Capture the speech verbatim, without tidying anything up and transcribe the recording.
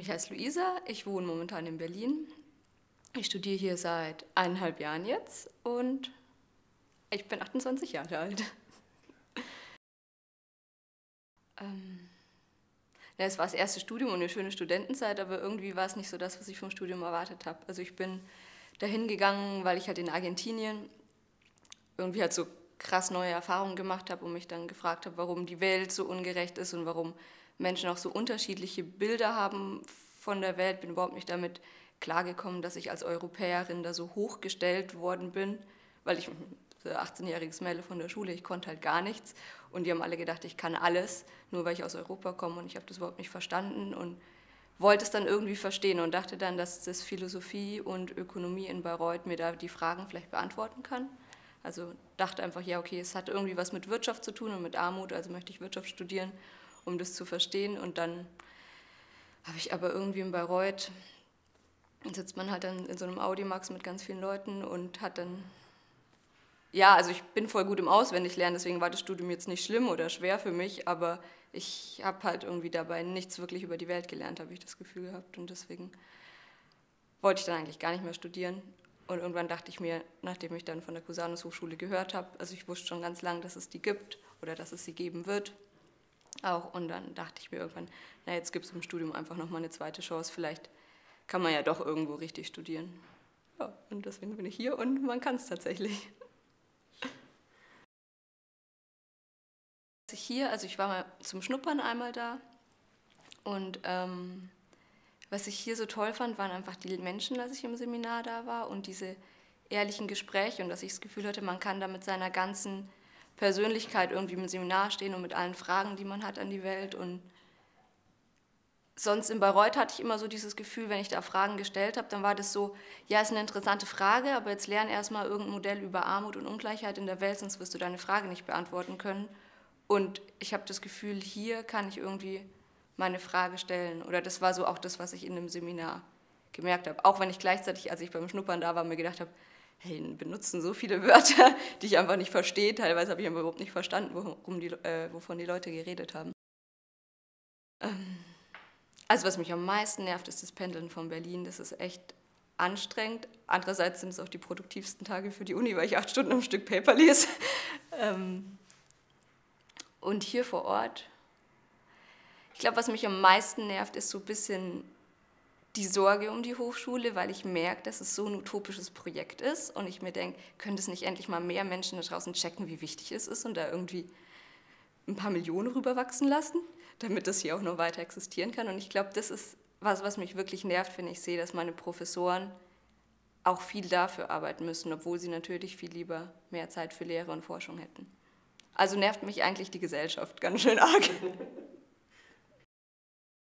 Ich heiße Luisa, ich wohne momentan in Berlin. Ich studiere hier seit eineinhalb Jahren jetzt und ich bin achtundzwanzig Jahre alt. ähm, ja, es war das erste Studium und eine schöne Studentenzeit, aber irgendwie war es nicht so das, was ich vom Studium erwartet habe. Also ich bin dahin gegangen, weil ich halt in Argentinien irgendwie halt so krass neue Erfahrungen gemacht habe und mich dann gefragt habe, warum die Welt so ungerecht ist und warum Menschen auch so unterschiedliche Bilder haben von der Welt. Bin überhaupt nicht damit klargekommen, dass ich als Europäerin da so hochgestellt worden bin, weil ich achtzehnjähriges Mädel von der Schule, ich konnte halt gar nichts und die haben alle gedacht, ich kann alles, nur weil ich aus Europa komme und ich habe das überhaupt nicht verstanden und wollte es dann irgendwie verstehen und dachte dann, dass das Philosophie und Ökonomie in Bayreuth mir da die Fragen vielleicht beantworten kann. Also dachte einfach, ja okay, es hat irgendwie was mit Wirtschaft zu tun und mit Armut, also möchte ich Wirtschaft studieren, um das zu verstehen. Und dann habe ich aber irgendwie in Bayreuth, sitzt man halt dann in so einem Audimax mit ganz vielen Leuten und hat dann, ja, also ich bin voll gut im Auswendiglernen, deswegen war das Studium jetzt nicht schlimm oder schwer für mich, aber ich habe halt irgendwie dabei nichts wirklich über die Welt gelernt, habe ich das Gefühl gehabt. Und deswegen wollte ich dann eigentlich gar nicht mehr studieren. Und irgendwann dachte ich mir, nachdem ich dann von der Cusanus Hochschule gehört habe, also ich wusste schon ganz lange, dass es die gibt oder dass es sie geben wird, auch. Und dann dachte ich mir irgendwann, na jetzt gibt es im Studium einfach nochmal eine zweite Chance, vielleicht kann man ja doch irgendwo richtig studieren. Ja, und deswegen bin ich hier und man kann es tatsächlich. Hier, also ich war mal zum Schnuppern einmal da und ähm, was ich hier so toll fand, waren einfach die Menschen, als ich im Seminar da war und diese ehrlichen Gespräche und dass ich das Gefühl hatte, man kann da mit seiner ganzen Persönlichkeit irgendwie im Seminar stehen und mit allen Fragen, die man hat an die Welt. Und sonst in Bayreuth hatte ich immer so dieses Gefühl, wenn ich da Fragen gestellt habe, dann war das so, ja, ist eine interessante Frage, aber jetzt lern erstmal irgendein Modell über Armut und Ungleichheit in der Welt, sonst wirst du deine Frage nicht beantworten können. Und ich habe das Gefühl, hier kann ich irgendwie meine Frage stellen. Oder das war so auch das, was ich in dem Seminar gemerkt habe. Auch wenn ich gleichzeitig, als ich beim Schnuppern da war, mir gedacht habe, hey, benutzen so viele Wörter, die ich einfach nicht verstehe. Teilweise habe ich aber überhaupt nicht verstanden, worum die, äh, wovon die Leute geredet haben. Ähm, also was mich am meisten nervt, ist das Pendeln von Berlin. Das ist echt anstrengend. Andererseits sind es auch die produktivsten Tage für die Uni, weil ich acht Stunden am Stück Paper lese. ähm, und hier vor Ort, ich glaube, was mich am meisten nervt, ist so ein bisschen die Sorge um die Hochschule, weil ich merke, dass es so ein utopisches Projekt ist und ich mir denke, können das nicht endlich mal mehr Menschen da draußen checken, wie wichtig es ist und da irgendwie ein paar Millionen rüberwachsen lassen, damit das hier auch noch weiter existieren kann. Und ich glaube, das ist was, was mich wirklich nervt, wenn ich sehe, dass meine Professoren auch viel dafür arbeiten müssen, obwohl sie natürlich viel lieber mehr Zeit für Lehre und Forschung hätten. Also nervt mich eigentlich die Gesellschaft ganz schön arg.